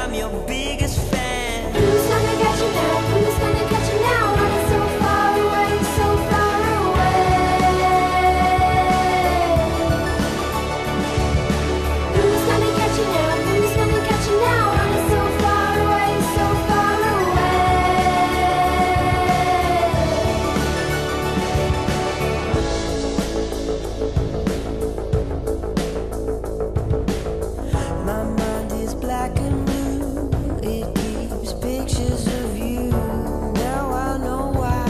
I'm your biggest fan. Who's gonna catch you now? Who's gonna catch you now? Running so far away, so far away. Who's gonna catch you now? Who's gonna catch you now? Running so far away, so far My mind is black and blue. It keeps pictures of you. Now I know why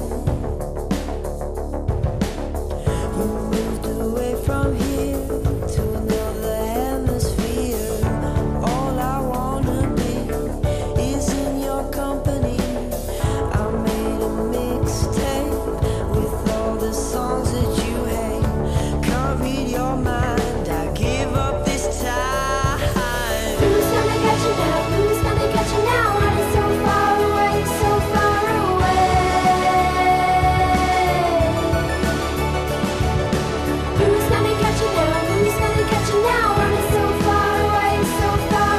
you moved away from here to another hemisphere. All I wanna be is in your company. I made a mixtape with all the songs that you hate. Can't read your mind, I give up this time. Who's gonna catch you now? Who's gonna catch you now? Running so far away, so far away. Who's gonna catch you now? Who's gonna catch you now? Running so far away, so far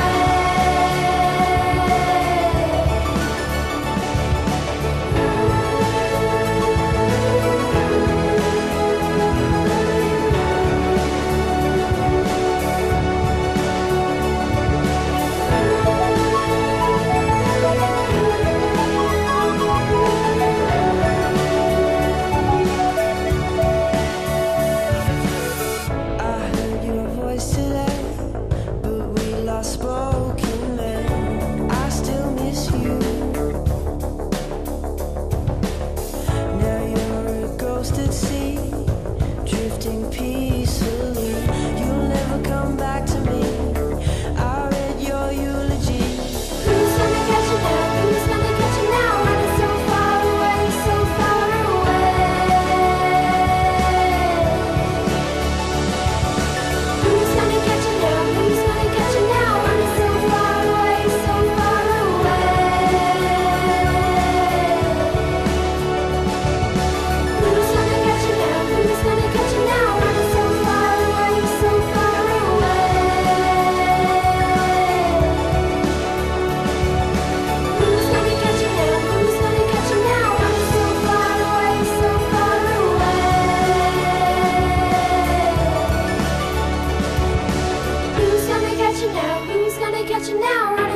I heard your voice today, but we lost spoken man. I still miss you. Now you're a ghost at sea, drifting peacefully. You'll never come back to me. I read your eulogy. Who's gonna catch you now? Who's gonna catch you now? Running so far away, so far away. Who's gonna catch you now? Who's gonna catch you now? Running so far away, so far away. Who's gonna catch you now? Who's gonna catch you now? Running so far away, so far away. Who's gonna catch you now? Who's gonna catch you now? Running so far away, so far away. Who's gonna catch you now? Who's gonna catch you now? Running